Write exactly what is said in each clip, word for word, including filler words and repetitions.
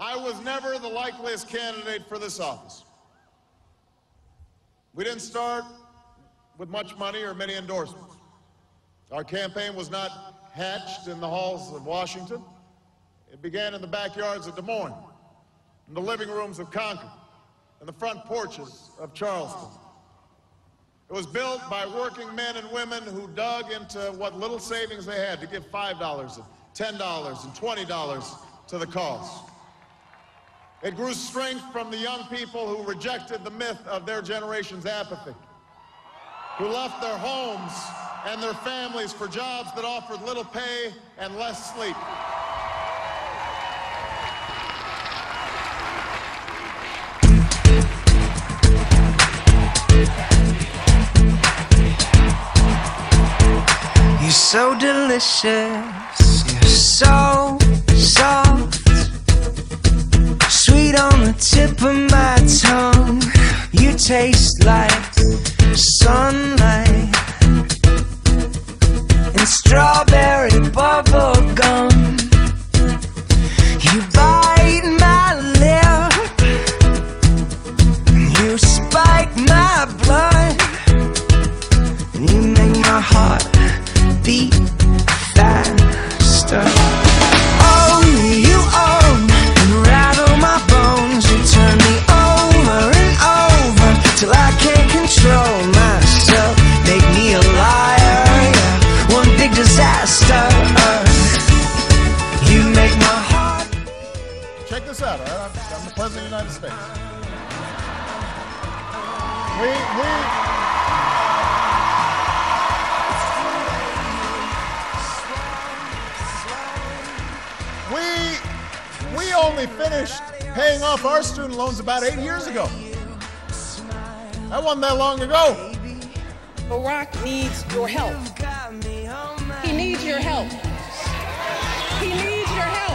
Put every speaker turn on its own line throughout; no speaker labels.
I was never the likeliest candidate for this office. We didn't start with much money or many endorsements. Our campaign was not hatched in the halls of Washington. It began in the backyards of Des Moines, in the living rooms of Concord, and the front porches of Charleston. It was built by working men and women who dug into what little savings they had to give five dollars and ten dollars and twenty dollars to the cause. It grew strength from the young people who rejected the myth of their generation's apathy, who left their homes and their families for jobs that offered little pay and less sleep.
You're so delicious, you're so soft, sweet on the tip of my tongue. You taste like sunlight and strawberry bubble gum. You bite my lip, you spike my blood, and you make my heart beat faster. Oh, you own and rattle my bones. You turn me over and over till I can't control myself. Make me a liar, yeah, one big disaster. You make my heart beat.
Check this out, all right? I'm, I'm the President of the United States. We, we... We, we only finished paying off our student loans about eight years ago. That wasn't that long ago.
Barack needs your help. He needs your help. He needs your help.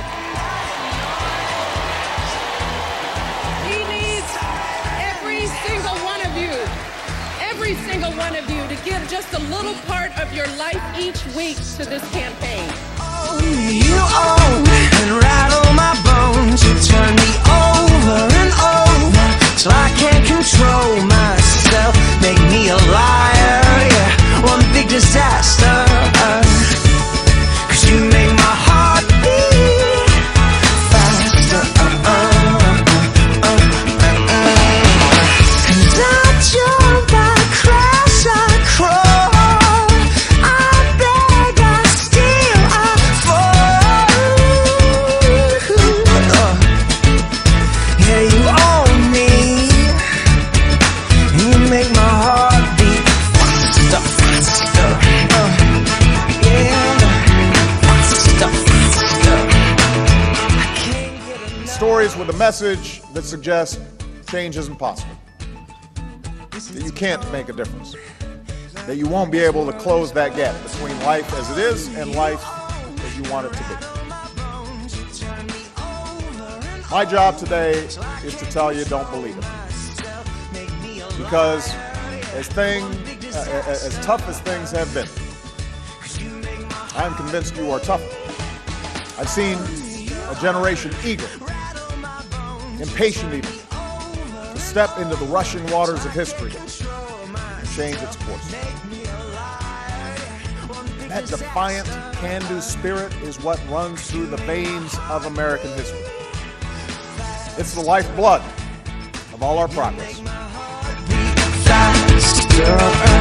He needs every single one of you, every single one of you to give just a little part of your life each week to this campaign.
You own and rattle my bones. You turn me over and over till I can't control myself. Make me a liar, yeah, one big disaster. Cause you make my heart beat faster. uh, uh, uh, uh, uh. And I jump, I crash, I crawl,
stories with a message that suggests change isn't possible, that you can't make a difference, that you won't be able to close that gap between life as it is and life as you want it to be. My job today is to tell you don't believe it, because as thing, uh, as tough as things have been, I'm convinced you are tougher. I've seen a generation eager, impatient even, to step into the rushing waters of history and change its course. That defiant, can-do spirit is what runs through the veins of American history. It's the lifeblood of all our progress.